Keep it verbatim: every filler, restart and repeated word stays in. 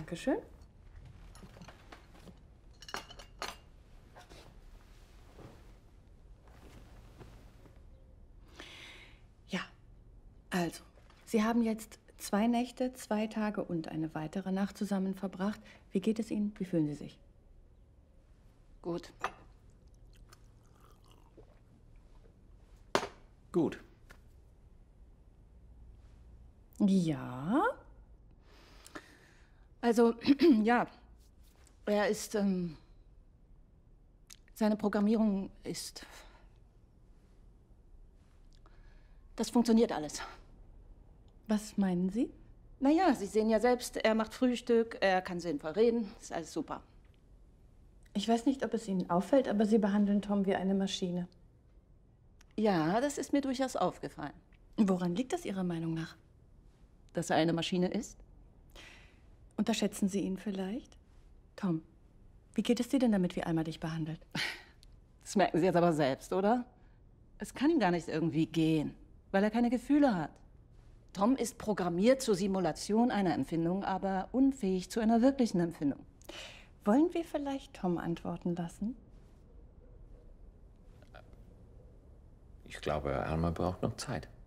Dankeschön. Ja, also, Sie haben jetzt zwei Nächte, zwei Tage und eine weitere Nacht zusammen verbracht. Wie geht es Ihnen? Wie fühlen Sie sich? Gut. Gut. Ja? Also, ja, er ist, ähm, seine Programmierung ist, das funktioniert alles. Was meinen Sie? Naja, Sie sehen ja selbst, er macht Frühstück, er kann sinnvoll reden, ist alles super. Ich weiß nicht, ob es Ihnen auffällt, aber Sie behandeln Tom wie eine Maschine. Ja, das ist mir durchaus aufgefallen. Woran liegt das Ihrer Meinung nach? Dass er eine Maschine ist? Unterschätzen Sie ihn vielleicht? Tom, wie geht es dir denn damit, wie Alma dich behandelt? Das merken Sie jetzt aber selbst, oder? Es kann ihm gar nicht irgendwie gehen, weil er keine Gefühle hat. Tom ist programmiert zur Simulation einer Empfindung, aber unfähig zu einer wirklichen Empfindung. Wollen wir vielleicht Tom antworten lassen? Ich glaube, Alma braucht noch Zeit.